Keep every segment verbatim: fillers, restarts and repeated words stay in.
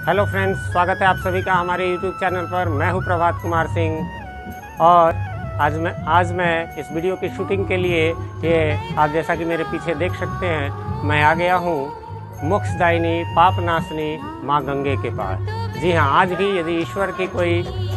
Hello friends, स्वागत है आप सभी का हमारे यूट्यूब चैनल पर। मैं हूं प्रभात कुमार सिंह और आज मैं आज मैं इस वीडियो की शूटिंग के लिए ये आप जैसा कि मेरे पीछे देख सकते हैं, मैं आ गया हूं मोक्षदायिनी पापनाशनी माँ गंगे के पास। जी हाँ, आज भी यदि ईश्वर की कोई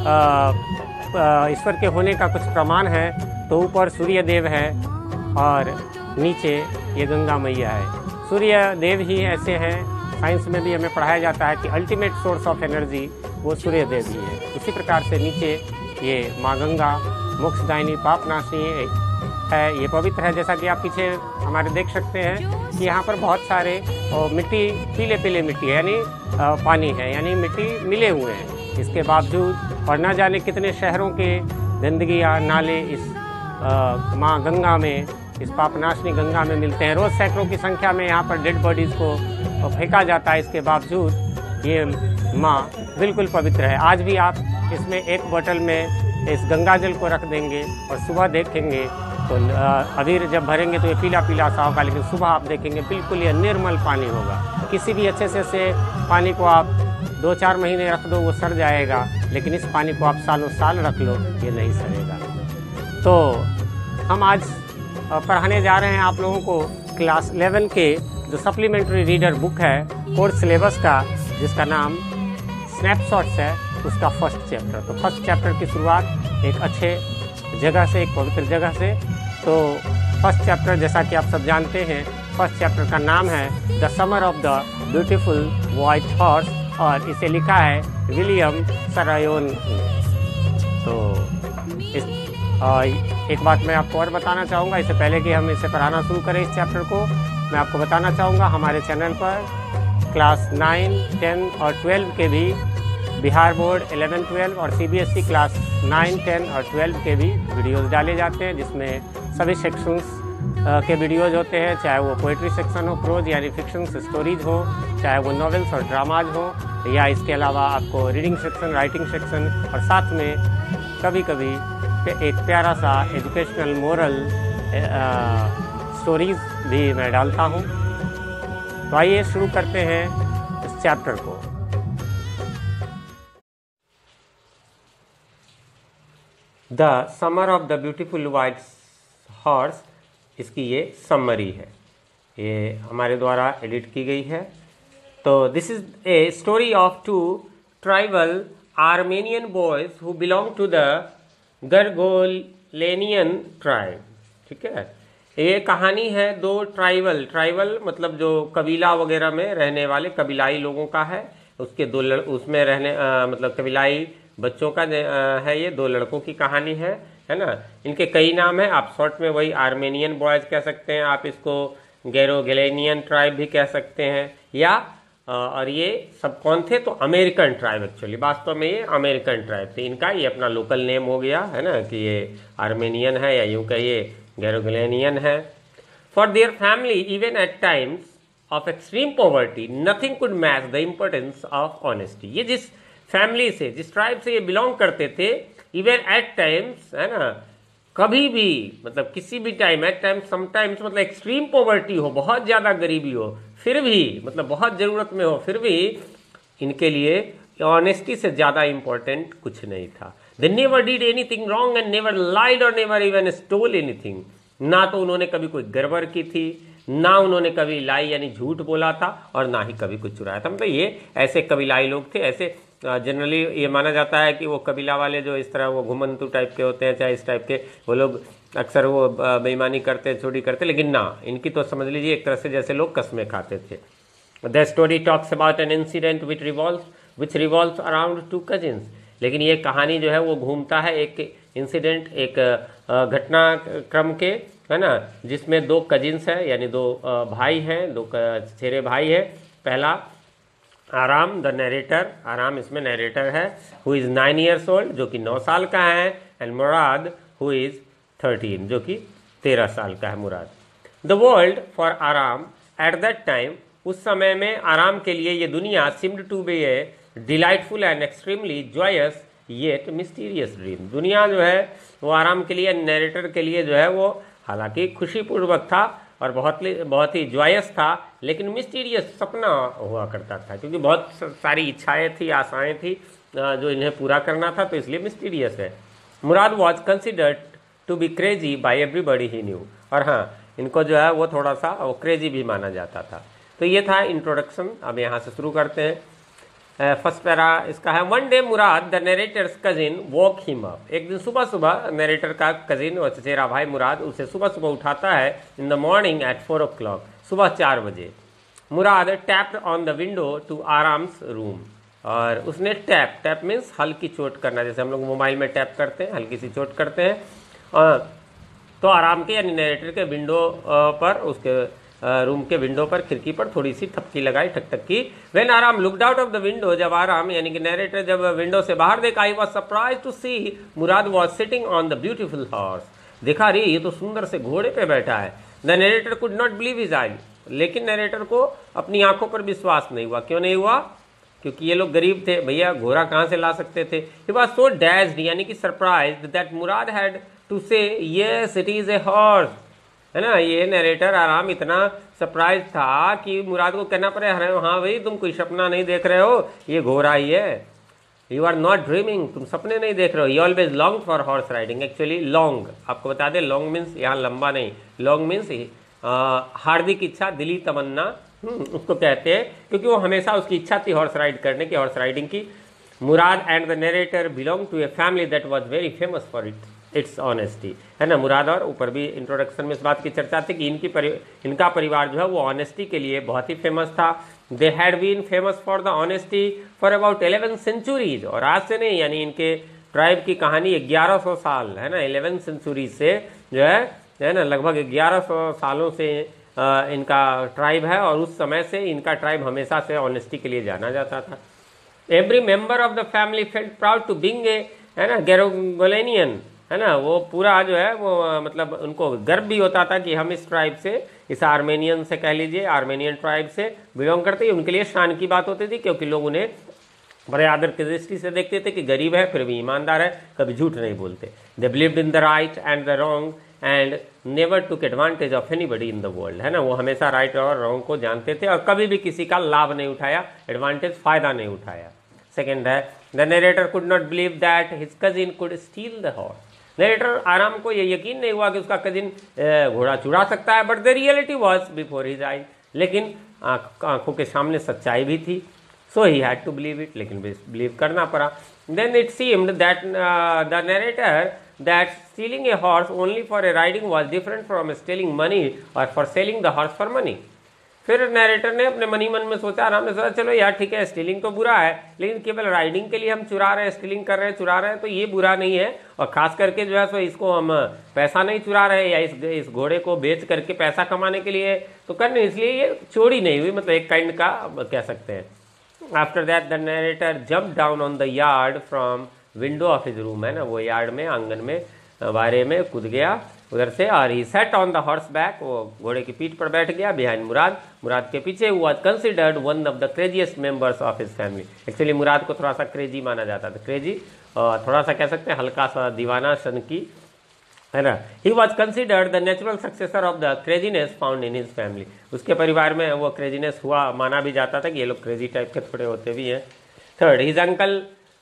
ईश्वर के होने का कुछ प्रमाण है तो ऊपर सूर्य देव है और नीचे ये गंगा मैया है। सूर्य देव ही ऐसे हैं, साइंस में भी हमें पढ़ाया जाता है कि अल्टीमेट सोर्स ऑफ एनर्जी वो सूर्य देव ही है। इसी प्रकार से नीचे ये माँ गंगा मोक्षदायिनी पापनाशनी है, ये पवित्र है। जैसा कि आप पीछे हमारे देख सकते हैं कि यहाँ पर बहुत सारे मिट्टी पीले पीले मिट्टी है, यानी पानी है, यानी मिट्टी मिले हुए हैं। इसके बावजूद और न जाने कितने शहरों के गंदगी या नाले इस माँ गंगा में, इस पापनाशनी गंगा में मिलते हैं। रोज़ सैकड़ों की संख्या में यहाँ पर डेड बॉडीज़ को फेंका जाता है। इसके बावजूद ये माँ बिल्कुल पवित्र है। आज भी आप इसमें एक बोतल में इस गंगा जल को रख देंगे और सुबह देखेंगे तो अभी जब भरेंगे तो ये पीला पीला सा होगा, लेकिन सुबह आप देखेंगे बिल्कुल ये निर्मल पानी होगा। किसी भी अच्छे से से पानी को आप दो चार महीने रख दो वो सड़ जाएगा, लेकिन इस पानी को आप सालों साल रख लो ये नहीं सड़ेगा। तो हम आज पढ़ाने जा रहे हैं आप लोगों को क्लास इलेवन के जो सप्लीमेंट्री रीडर बुक है कोर सिलेबस का, जिसका नाम स्नैपशॉट्स है, उसका फर्स्ट चैप्टर। तो फर्स्ट चैप्टर की शुरुआत एक अच्छे जगह से, एक पवित्र जगह से। तो फर्स्ट चैप्टर जैसा कि आप सब जानते हैं, फर्स्ट चैप्टर का नाम है the summer of the beautiful white horse और इसे लिखा है विलियम सरायोन। तो इस आ, एक बात मैं आपको और बताना चाहूँगा, इससे पहले कि हम इसे पढ़ाना शुरू करें इस चैप्टर को, मैं आपको बताना चाहूँगा हमारे चैनल पर क्लास नाइन, टेन और ट्वेल्व के भी बिहार बोर्ड इलेवन, ट्वेल्व और सीबीएसई क्लास नाइन, टेन और ट्वेल्व के भी वीडियोस डाले जाते हैं, जिसमें सभी सेक्शंस के वीडियोज होते हैं, चाहे वो पोइट्री सेक्शन हो, प्रोज यानी फिक्शंस स्टोरीज हो, चाहे वो नॉवेल्स और ड्रामाज हो, या इसके अलावा आपको रीडिंग सेक्शन, राइटिंग सेक्शन और साथ में कभी कभी एक प्यारा सा एजुकेशनल मोरल स्टोरीज भी मैं डालता हूँ। तो आइए शुरू करते हैं इस चैप्टर को। The summer of the beautiful white horse, इसकी ये समरी है, ये हमारे द्वारा एडिट की गई है। तो this is a story of two tribal Armenian boys who belong to the Garoghlanian tribe. ठीक है, ये कहानी है दो ट्राइबल, ट्राइबल मतलब जो कबीला वगैरह में रहने वाले कबीलाई लोगों का है, उसके दो लड़ उसमें रहने आ, मतलब कबीलाई बच्चों का आ, है। ये दो लड़कों की कहानी है है ना। इनके कई नाम है, आप शॉर्ट में वही आर्मेनियन बॉयज कह सकते हैं, आप इसको गैरोगेलेनियन ट्राइब भी कह सकते हैं, या और ये सब कौन थे तो अमेरिकन ट्राइब। एक्चुअली वास्तव में ये अमेरिकन ट्राइब थे, इनका ये अपना लोकल नेम हो गया है ना कि ये आर्मेनियन है या यूं कहिए गैरोगेलेनियन है। For their family even at times of extreme poverty nothing could match the importance of honesty. ये जिस फैमिली से, जिस ट्राइब से ये बिलोंग करते थे, इवन एट टाइम्स है ना, कभी भी मतलब किसी भी टाइम, एट टाइम्स समटाइम्स मतलब एक्सट्रीम पॉवर्टी हो, बहुत ज़्यादा गरीबी हो, फिर भी मतलब बहुत ज़रूरत में हो, फिर भी इनके लिए ऑनेस्टी से ज़्यादा इम्पोर्टेंट कुछ नहीं था। They never did anything wrong and never lied और नेवर इवन स्टोल एनीथिंग। ना तो उन्होंने कभी कोई गड़बड़ की थी, ना उन्होंने कभी लाई यानी झूठ बोला था, और ना ही कभी कुछ चुराया था। मतलब ये ऐसे कबीलाई लोग थे। ऐसे जनरली ये माना जाता है कि वो कबीला वाले जो इस तरह वो घुमंतु टाइप के होते हैं, चाहे इस टाइप के, वो लोग अक्सर वो बेईमानी करते, चोरी करते, लेकिन ना, इनकी तो समझ लीजिए एक तरह से जैसे लोग कस्में खाते थे। The story talks about an incident which revolve which revolves around two cousins. लेकिन ये कहानी जो है वो घूमता है एक इंसिडेंट, एक घटनाक्रम के, है ना, जिसमें दो कजिन्स है यानी दो भाई हैं, दो चचेरे भाई हैं। पहला आराम द नरेटर, आराम इसमें नरेटर है, who is nine years old, जो कि नौ साल का है, and Mourad who is thirteen, जो कि तेरह साल का है Mourad. The world for Aram at that time, उस समय में आराम के लिए ये दुनिया seemed to be a delightful and extremely joyous yet mysterious dream. दुनिया जो है वो आराम के लिए, नरेटर के लिए जो है वो हालांकि खुशीपूर्वक था, और बहुत बहुत ही जॉयस था, लेकिन मिस्टीरियस सपना हुआ करता था, क्योंकि बहुत सारी इच्छाएं थी, आशाएं थी जो इन्हें पूरा करना था, तो इसलिए मिस्टीरियस है। Mourad was considered to be crazy by everybody he knew, और हाँ इनको जो है वो थोड़ा सा वो क्रेजी भी माना जाता था। तो ये था इंट्रोडक्शन। अब यहाँ से शुरू करते हैं। फर्स्ट पैरा इसका है, one day Mourad the narrator's cousin woke him up. एक दिन सुबह सुबह नरेटर का कजिन और चचेरा भाई मुराद उसे सुबह सुबह उठाता है in the morning at four o'clock, सुबह चार बजे। Mourad tapped on the window to Aram's room, और उसने टैप टैप मीन्स हल्की चोट करना, जैसे हम लोग मोबाइल में टैप करते हैं, हल्की सी चोट करते हैं। और तो आराम के यानी नरेटर के विंडो पर, उसके रूम के विंडो पर, खिड़की पर थोड़ी सी ठपकी लगाई, ठक ठक की। When Aram looked out of the window, जब आराम यानी कि नरेटर जब विंडो से बाहर देखा, I was surprised to see Mourad was sitting on the beautiful horse. देखा रे ये तो सुंदर से घोड़े पे बैठा है। The narrator could not believe his eye, लेकिन नरेटर को अपनी आंखों पर विश्वास नहीं हुआ। क्यों नहीं हुआ? क्योंकि ये लोग गरीब थे, भैया घोड़ा कहाँ से ला सकते थे। ही वाज सो डैज्ड यानी कि surprised that Mourad had to say yes it is a horse, है ना। ये नरेटर आराम इतना सरप्राइज था कि मुराद को कहना पड़े, अरे हाँ भाई तुम कोई सपना नहीं देख रहे हो, ये घोड़ा ही है। यू आर नॉट ड्रीमिंग, तुम सपने नहीं देख रहे हो। You always long for horse riding. Actually long आपको बता दें, लॉन्ग मीन्स यहाँ लंबा नहीं, लॉन्ग मीन्स हार्दिक इच्छा, दिली तमन्ना उसको कहते हैं, क्योंकि वो हमेशा उसकी इच्छा थी हॉर्स राइड करने की, हॉर्स राइडिंग की। Mourad and the narrator belong to a family that was very famous for it its honesty, है ना। मुराद और ऊपर भी इंट्रोडक्शन में इस बात की चर्चा थी कि इनकी परि, इनका परिवार जो है वो ऑनेस्टी के लिए बहुत ही फेमस था। They had been famous for the honesty for about eleven centuries, और आज से नहीं, यानी इनके ट्राइब की कहानी ग्यारह सौ साल, है ना, इलेवन सेंचुरी से जो है है ना, लगभग ग्यारह सौ सालों से आ, इनका ट्राइब है, और उस समय से इनका ट्राइब हमेशा से ऑनेस्टी के लिए जाना जाता था। Every member of the family felt proud to being a, है ना, गेरोगोलेनियन, है ना। वो पूरा जो है वो मतलब उनको गर्व भी होता था कि हम इस ट्राइब से, इस आर्मेनियन से कह लीजिए, आर्मेनियन ट्राइब से बिलोंग करते हैं। उनके लिए शान की बात होती थी, क्योंकि लोग उन्हें बड़े आदर की दृष्टि से देखते थे कि गरीब है फिर भी ईमानदार है, कभी झूठ नहीं बोलते। They believed in the right and the wrong and never took advantage of anybody in the world, है ना। वो हमेशा राइट और रॉन्ग को जानते थे और कभी भी किसी का लाभ नहीं उठाया, एडवांटेज फायदा नहीं उठाया। सेकेंड है, the narrator could not believe that his cousin could steal the horse. Narrator Aram को ये यकीन नहीं हुआ कि उसका कजिन घोड़ा चुरा सकता है, but the reality was before his eye, लेकिन आंखों के सामने सच्चाई भी थी। So he had to believe it, लेकिन बिलीव करना पड़ा। Then it seemed that the narrator that stealing a horse only for a riding was different from stealing money और for selling the horse for money. फिर narrator ने अपने money मन में सोचा, आराम ने सोचा, चलो यार ठीक है, स्टीलिंग तो बुरा है, लेकिन केवल राइडिंग के लिए हम चुरा रहे हैं, स्टीलिंग कर रहे हैं, चुरा रहे हैं, तो ये बुरा नहीं है। और खास करके जो है सो इसको हम पैसा नहीं चुरा रहे, या इस इस घोड़े को बेच करके पैसा कमाने के लिए तो करने, इसलिए ये चोरी नहीं हुई, मतलब एक काइंड का कह सकते हैं। After that the narrator jump down on the yard from window of his room, है ना, वो यार्ड में, आंगन में, बारे में कूद गया उधर से, और he set on the horse back, वो घोड़े की पीठ पर बैठ गया, बिहाइंड मुराद, मुराद के पीछे। Was considered one of the craziest members of his family. Actually Mourad को थोड़ा सा क्रेजी माना जाता था, क्रेजी और थोड़ा सा कह सकते हैं हल्का सा दीवाना सन की, है ना। He was considered the natural successor of the craziness found in his family. उसके परिवार में वो क्रेजीनेस हुआ, माना भी जाता था कि ये लोग क्रेजी टाइप के थोड़े होते भी हैं। थर्ड, हिज अंकल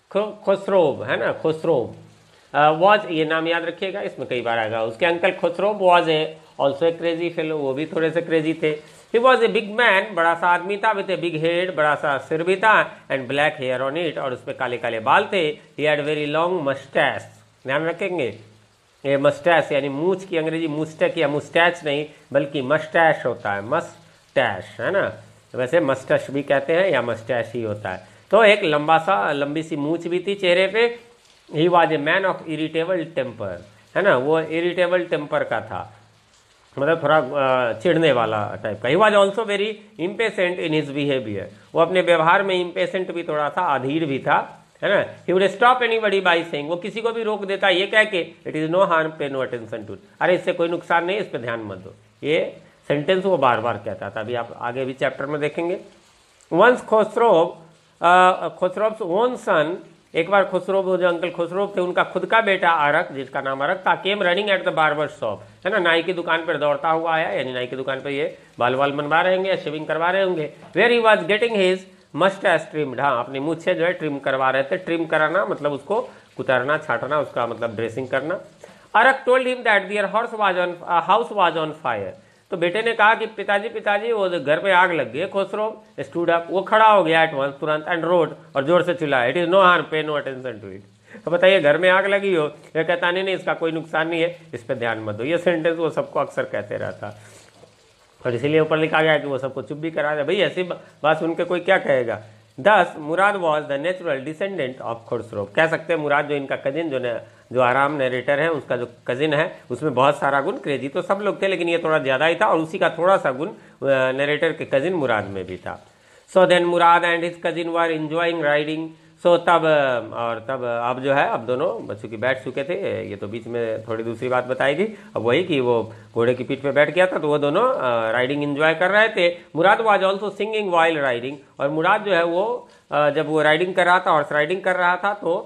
खुसरोव, है ना, खुसरोव वॉज, ये नाम याद रखिएगा, इसमें कई बार आएगा। उसके uncle Khosrove was a also a crazy fellow, वो भी थोड़े से क्रेजी थे। He was a big man, बड़ा सा आदमी था, विद ए बिग हेड, बड़ा सा सिर भी था, and black hair on it, और उस पर काले काले बाल थे। He had very long moustache, ध्यान रखेंगे, ये मस्टैच यानी मूछ की अंग्रेजी मुस्टैक या मुस्टैच नहीं बल्कि मस्टैश होता है, मस्टैश, है ना। वैसे मस्टैश भी कहते हैं या मस्टैश ही होता है। तो एक लंबा सा लंबी सी मूछ भी थी चेहरे पे। He was a man of irritable temper, है ना, वो इरिटेबल टेम्पर का था, मतलब थोड़ा चिढ़ने वाला टाइप का। He was also very impatient in his behaviour, वो अपने व्यवहार में इम्पेशेंट भी थोड़ा सा, अधीर भी था, है ना। He would stop anybody by saying, वो किसी को भी रोक देता ये कह के, it is no harm, pay no attention to, अरे इससे कोई नुकसान नहीं, इस पर ध्यान मत दो। ये सेंटेंस वो बार बार कहता था, अभी आप आगे भी चैप्टर में देखेंगे। Once Khosrove Khosrove's own son एक बार खुसरो, वो जो अंकल खुसरो थे, उनका खुद का बेटा अरक, जिसका नाम अरक था, came running at the barber shop, है ना, नाई की दुकान पर दौड़ता हुआ आया, यानी नाई की दुकान पर ये बाल बाल बनवा रहे होंगे, शेविंग करवा रहे होंगे। Where he was getting his moustache trimmed, हाँ अपनी मूछें जो है ट्रिम करवा रहे थे। ट्रिम कराना मतलब उसको कुतरना, छाटना, उसका मतलब ड्रेसिंग करना। Arak told him that their house was on house was on fire, तो बेटे ने कहा कि पिताजी पिताजी वो घर पे आग लग गई। खुसरो स्टूड अप, वो खड़ा हो गया एट वंस तुरंत, एंड रोड, और जोर से चिल्लाया, it is no harm, pay no attention to it. तो बताइए घर में आग लगी हो, ये कहता नहीं नहीं इसका कोई नुकसान नहीं है, इस पर ध्यान मत दो। ये सेंटेंस वो सबको अक्सर कहते रहता, और इसीलिए ऊपर लिखा गया कि वो सबको चुप भी करा दे। भाई ऐसी बात सुन के कोई क्या कहेगा। Thus Mourad was the natural descendant of Khosrove, कह सकते हैं मुराद जो इनका कजिन, जो ने, जो आराम नरेटर है उसका जो कजिन है, उसमें बहुत सारा गुण, क्रेजी तो सब लोग थे लेकिन ये थोड़ा ज्यादा ही था, और उसी का थोड़ा सा गुण नरेटर के कजिन मुराद में भी था। So then Mourad and his cousin were enjoying riding, so तब और तब अब जो है, अब दोनों बच्चों की बैठ चुके थे, ये तो बीच में थोड़ी दूसरी बात बताई थी, अब वही कि वो घोड़े की पीठ पे बैठ गया था, तो वो दोनों राइडिंग एंजॉय कर रहे थे। Mourad was also singing while riding, और मुराद जो है वो जब वो राइडिंग कर रहा था, हॉर्स राइडिंग कर रहा था, तो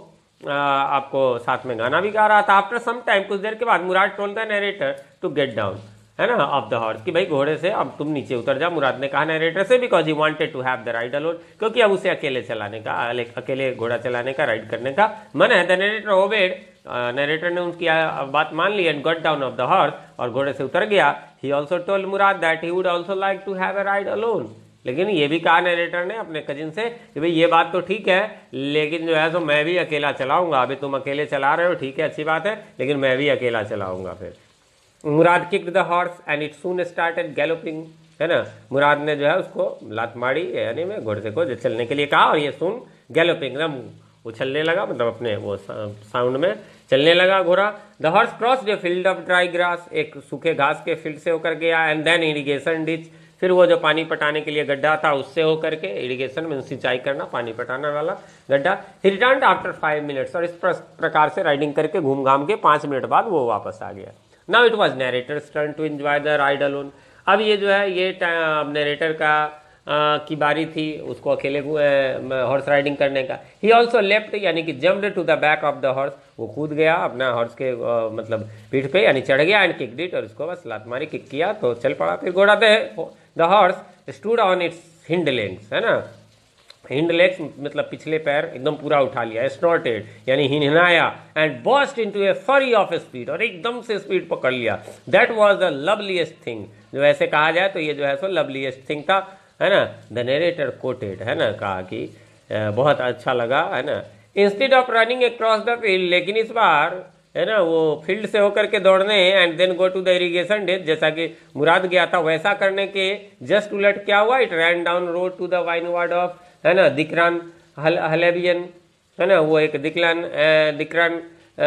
आपको साथ में गाना भी गा रहा था। आफ्टर सम टाइम, कुछ देर के बाद, Mourad told the narrator to get down, है ना, ऑफ द हॉर्स, कि भाई घोड़े से अब तुम नीचे उतर जा। मुराद ने कहा नरेटर से, because he wanted to have the ride alone, क्योंकि अब उसे अकेले चलाने का, अकेले घोड़ा चलाने का, राइड करने का मन है। द नरेटर ओबेड, नरेटर ने उनकी बात मान ली, and got down off the horse, और घोड़े से उतर गया। He also told Mourad that he would also like to have a ride alone, लेकिन ये भी कहा नरेटर ने अपने कजिन से कि भाई ये बात तो ठीक है, लेकिन जो है तो मैं भी अकेला चलाऊंगा। अभी तुम अकेले चला रहे हो, ठीक है, अच्छी बात है, लेकिन मैं भी अकेला चलाऊंगा। फिर Mourad kicked the horse and it soon started galloping, है ना, मुराद ने जो है उसको लात मारी, यानी मैं घोड़े से को चलने के लिए कहा, और ये सुन गैलोपिंग, एकदम उछलने लगा, मतलब अपने वो साउंड में चलने लगा घोड़ा। The horse crossed a field of dry grass, एक सूखे घास के फील्ड से होकर गया, एंड देन इरिगेशन डिच, फिर वो जो पानी पटाने के लिए गड्ढा था उससे होकर के, इरिगेशन में सिंचाई करना, पानी पटाने वाला गड्ढा। He returned after five minutes, और इस प्रकार से राइडिंग करके घूम घाम के पाँच मिनट बाद वो वापस आ गया। Now it was narrator's turn to enjoy the ride alone, अब ये जो है ये नरेटर का आ, की बारी थी उसको अकेले हॉर्स राइडिंग करने का। ही ऑल्सो लेफ्ट, यानी कि jumped to the back of the horse, वो कूद गया अपना हॉर्स के आ, मतलब पीठ पे, यानी चढ़ गया, एंड किक्ड इट, और उसको बस लात मारी, किक किया तो चल पड़ा। फिर घोड़ा the horse stood on its hind legs, है ना, हिंड लेग्स मतलब पिछले पैर एकदम पूरा उठा लिया, स्नॉर्टेड यानी हिनहिनाया, and burst into a fury of speed, और एकदम से स्पीड पकड़ लिया। That was the loveliest thing, जो ऐसे कहा जाए तो ये जो है सो लवलीएस्ट थिंग था, है ना। द नरेटर कोटेड, है ना, कहा कि बहुत अच्छा लगा, है ना। Instead of running across the field, लेकिन इस बार, है ना, वो फील्ड से होकर के दौड़ने and then go to the irrigation days, जैसा कि मुराद गया था वैसा करने के जस्ट उलट क्या हुआ, it ran down road to the vineyard of, है ना, दिक्रान हल हलेबियन, है ना, वो एक दिक्रान दिक्रान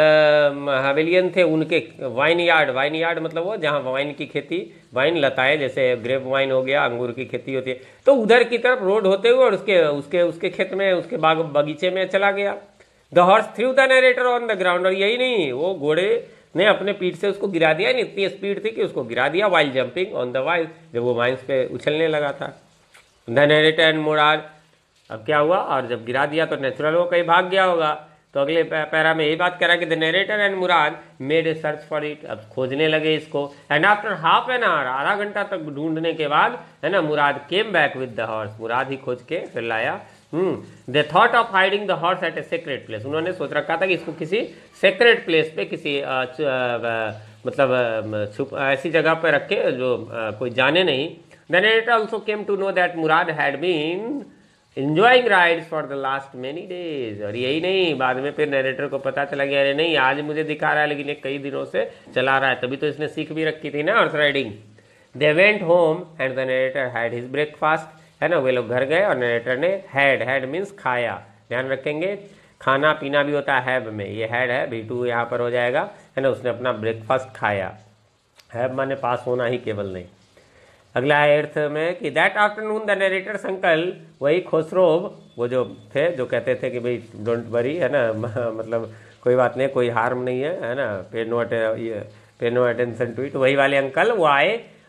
हवेलियन थे, उनके वाइन यार्ड, वाइन यार्ड मतलब वो जहाँ वाइन की खेती, वाइन लताएं जैसे ग्रेप वाइन हो गया, अंगूर की खेती होती है, तो उधर की तरफ रोड होते हुए और उसके उसके उसके खेत में, उसके बाग बगीचे में चला गया। The horse threw the narrator on the ground, और यही नहीं, वो घोड़े ने अपने पीठ से उसको गिरा दिया, नहीं इतनी स्पीड थी कि उसको गिरा दिया, while jumping on the while, जब वो वाइन्स पे उछलने लगा था। द नरेटर एंड मुराद, अब क्या हुआ, और जब गिरा दिया तो नेचुरल वो कहीं भाग गया होगा, तो अगले पैरा में यही बात करा कि the narrator and Mourad made a search for it, अब खोजने लगे इसको, and after half an hour, आधा घंटा तक ढूंढने के बाद, है ना, Mourad came back with the horse, Mourad ही खोज के फिर लाया। Hmm they thought of hiding the horse at a secret place, उन्होंने सोच रखा था कि इसको किसी सेक्रेट प्लेस पे, किसी आ, च, आ, मतलब छुप ऐसी जगह पे रखे जो आ, कोई जाने नहीं। The narrator also came to know that Mourad had been enjoying rides for the last many days, और यही नहीं, बाद में फिर नरेटर को पता चला गया, अरे नहीं आज मुझे दिखा रहा है लेकिन ये कई दिनों से चला रहा है, तभी तो इसने सीख भी रखी थी ना horse riding. They went home and the narrator had his breakfast, है ना, वे लोग घर गए और नरेटर ने हैड, हैड मीन्स खाया, ध्यान रखेंगे खाना पीना भी होता है हैव में, ये हैड है, भी टू यहाँ पर हो जाएगा, है ना, उसने अपना ब्रेकफास्ट खाया, हैव माने पास होना ही केवल नहीं। अगला है एर्थ में कि that afternoon the narrator's uncle, वही खुसरोव, वो जो थे जो कहते थे कि भाई डोंट वरी, है ना, मतलब कोई बात नहीं, कोई हार्म नहीं है, है ना, पे नो पे नो अटेंशन टू इट, वही वाले अंकल वो आए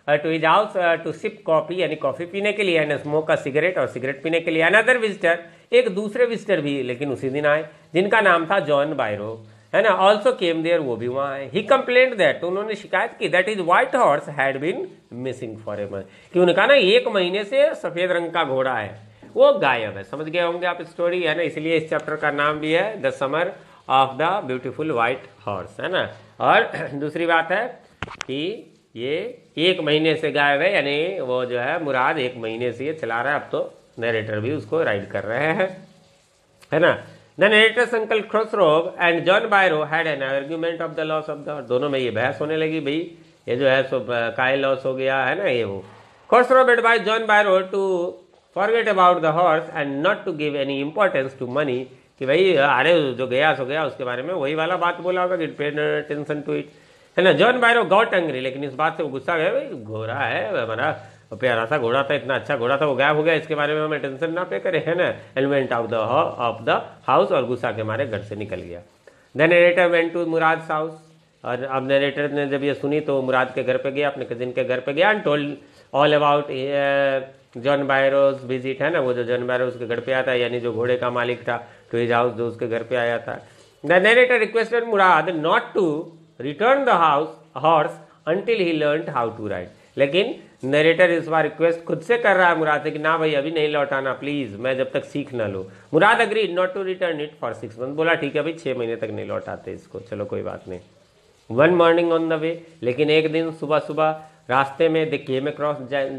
to his house to sip coffee, यानी कॉफी पीने के लिए, एंड स्मोक का सिगरेट, और सिगरेट पीने के लिए। अनदर विजिटर, एक दूसरे विजिटर भी लेकिन उसी दिन आए, जिनका नाम था जॉन बायरो, है ना, ऑल्सो केम देयर, वो भी वहाँ आए। ही कंप्लेंट दैट, उन्होंने शिकायत की, that is white horse had been missing for a month, कि उनका ना एक महीने से सफेद रंग का घोड़ा है वो गायब है। समझ गए होंगे आप स्टोरी, है ना, इसलिए इस चैप्टर का नाम भी है the summer of the beautiful white horse, है ना। और दूसरी बात है कि ये एक महीने से गायब है, यानी वो जो है मुराद एक महीने से ये चला रहा है, अब तो नरेटर भी उसको राइड कर रहे हैं, है ना। The narrator's uncle Khosrove and John Byro had an argument of the loss of the, दोनों में ये बहस होने लगी, भाई ये जो है सो काय लॉस हो गया, है ना, ये वो। Khosrove advise John Byro to forget about the horse and not to give any importance to money, कि भाई अरे जो गया सो गया, उसके बारे में वही वाला बात बोला होगा कि पे अटेंशन टू इट, है ना। जॉन बायरो गॉट एंग्री, लेकिन इस बात से वो गुस्सा गया, भाई घोड़ा है हमारा, प्यारा सा घोड़ा था, इतना अच्छा घोड़ा था, वो गायब हो गया, इसके बारे में हम अटेंशन ना पे करें, है ना। And went out the of the house, और गुस्सा के मारे घर से निकल गया। The narrator went to Mourad house, और अब नरेटर ने जब ये सुनी तो मुराद के घर पे गया, अपने कजिन के घर पे गया, and told all about John Byro's visit, है ना, वो जो जॉन बायरो उसके घर पे आता है, यानी जो घोड़े का मालिक था, टू हिज हाउस, जो उसके घर पे आया था। The narrator requested Mourad not to return the house horse until he learn how to ride, लेकिन नरेटर इस बार रिक्वेस्ट खुद से कर रहा है मुराद से कि ना भाई अभी नहीं लौटाना प्लीज, मैं जब तक सीख ना लूँ। Mourad agree not to return it for six month, बोला ठीक है भाई छह महीने तक नहीं लौटाते इसको, चलो कोई बात नहीं। One morning on the way, लेकिन एक दिन सुबह सुबह रास्ते में they came across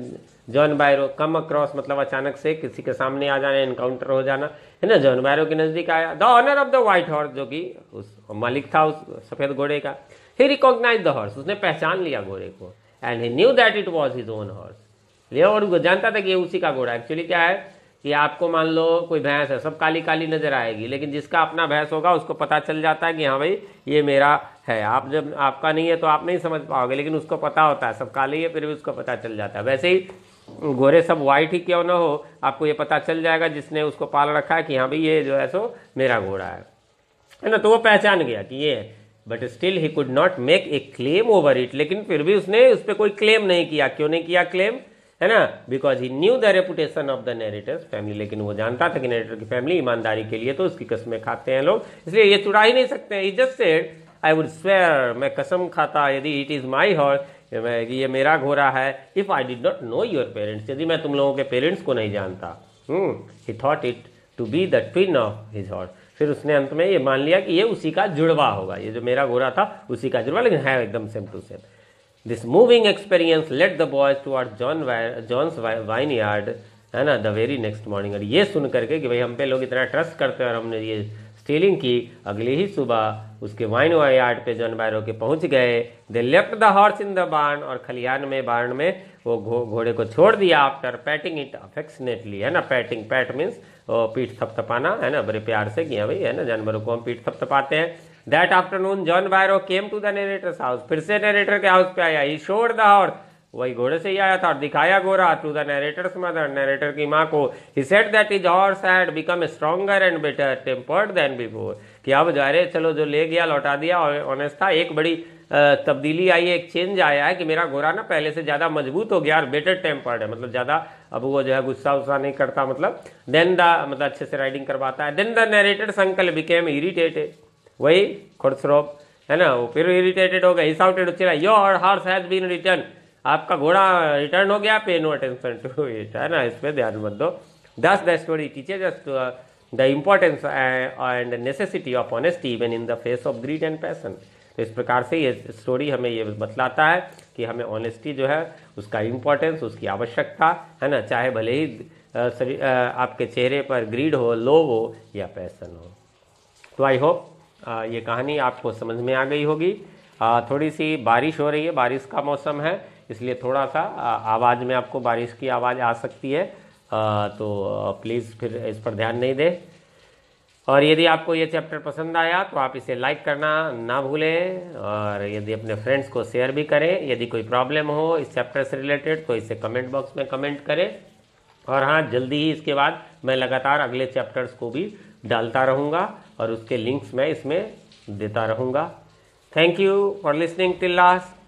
John Byro, come across मतलब अचानक से किसी के सामने आ जाना, एनकाउंटर हो जाना, है ना। जॉन बायरो के नजदीक आया the owner of the white horse, जो कि उस मालिक था उस सफेद घोड़े का। ही रिकॉग्नाइज द हॉर्स, उसने पहचान लिया घोड़े को, and he knew that it was his own horse, ले और वो जानता था कि ये उसी का घोड़ा। एक्चुअली क्या है कि आपको मान लो कोई भैंस है, सब काली काली नजर आएगी, लेकिन जिसका अपना भैंस होगा उसको पता चल जाता है कि हाँ भाई ये मेरा है। आप जब आपका नहीं है तो आप नहीं समझ पाओगे, लेकिन उसको पता होता है सब काली है, फिर भी उसको पता चल जाता है। वैसे ही घोड़े सब व्हाइट ही क्यों ना हो, आपको ये पता चल जाएगा जिसने उसको पाल रखा है कि हाँ भाई ये जो है सो मेरा घोड़ा है, है ना। तो वो पहचान गया कि ये है, but still he could not make a claim over it, लेकिन फिर भी उसने उस पर कोई क्लेम नहीं किया। क्यों नहीं किया क्लेम, है ना, because he knew the reputation of the narrator's family, लेकिन वो जानता था कि नरेटर की फैमिली ईमानदारी के लिए तो उसकी कसमें खाते हैं लोग, इसलिए ये चुरा ही नहीं सकते हैं। He just said I would swear, मैं कसम खाता यदि इट इज माई हॉर्स, ये मेरा घोड़ा है, if I did not know your parents, यदि मैं तुम लोगों के पेरेंट्स को नहीं जानता। He thought it to be the twin of his horse, फिर उसने अंत में ये मान लिया कि ये उसी का जुड़वा होगा, ये जो मेरा घोड़ा था उसी का जुड़वा, लेकिन है एकदम same to same. This moving experience let the boys toward John John's vineyard, है ना, द वेरी नेक्स्ट मॉर्निंग। और ये सुन करके कि भाई हम पे लोग इतना ट्रस्ट करते हैं और हमने ये स्टीलिंग की, अगली ही सुबह उसके वाइन यार्ड पे जॉन बायरो के पहुंच गए। They left the horse in the barn, और खलियान में बार्न में वो घोड़े को छोड़ दिया। आफ्टर पैटिंग इट अफेक्शनेटली, है ना, पैटिंग, पैट मीन्स पीठ थपथपाना, है ना, बड़े प्यार से किया भाई, है ना, जानवरों को हम पीठ थपथपाते हैं। That afternoon John Byro came to the narrator's house, फिर से नरेटर के हाउस पे आया। ही शोड द हॉर्स, वही घोड़े से ही आया था, और दिखाया घोड़ा to the narrator's mother, narrator की माँ को। He said that his horse had become stronger and better tempered than before, कि अब जा रहे चलो जो ले गया लौटा दिया, और ऑनेस्ट था, एक बड़ी तब्दीली आई है, एक चेंज आया है कि मेरा घोड़ा ना पहले से ज्यादा मजबूत हो गया और बेटर टेम्पर्ड है, मतलब ज्यादा अब वो जो है गुस्सा उस्सा नहीं करता, मतलब देन द मतलब अच्छे से राइडिंग करवाता है। Then the narrator's uncle became irritated, वही खुरसरोब, है ना, वो फिर इरिटेटेड हो गए। ही शाउटेड, चिल्ला, your horse has been return, आपका घोड़ा रिटर्न हो गया, पे नो अटेंशन टू इट, है ना, इस पे ध्यान मत दो। Thus the story teaches us the importance and necessity of honesty even in the face of greed and passion. तो इस प्रकार से ये स्टोरी हमें ये बतलाता है कि हमें ऑनेस्टी जो है उसका इम्पोर्टेंस, उसकी आवश्यकता, है ना, चाहे भले ही आपके चेहरे पर ग्रीड हो, लोभ हो या पैशन हो। तो आई होप ये कहानी आपको समझ में आ गई होगी। थोड़ी सी बारिश हो रही है, बारिश का मौसम है, इसलिए थोड़ा सा आवाज़ में आपको बारिश की आवाज़ आ सकती है, तो प्लीज़ फिर इस पर ध्यान नहीं दें। और यदि आपको ये चैप्टर पसंद आया तो आप इसे लाइक करना ना भूलें, और यदि अपने फ्रेंड्स को शेयर भी करें। यदि कोई प्रॉब्लम हो इस चैप्टर से रिलेटेड तो इसे कमेंट बॉक्स में कमेंट करें। और हाँ, जल्दी ही इसके बाद मैं लगातार अगले चैप्टर्स को भी डालता रहूँगा और उसके लिंक्स मैं इसमें देता रहूँगा। Thank you for listening till last.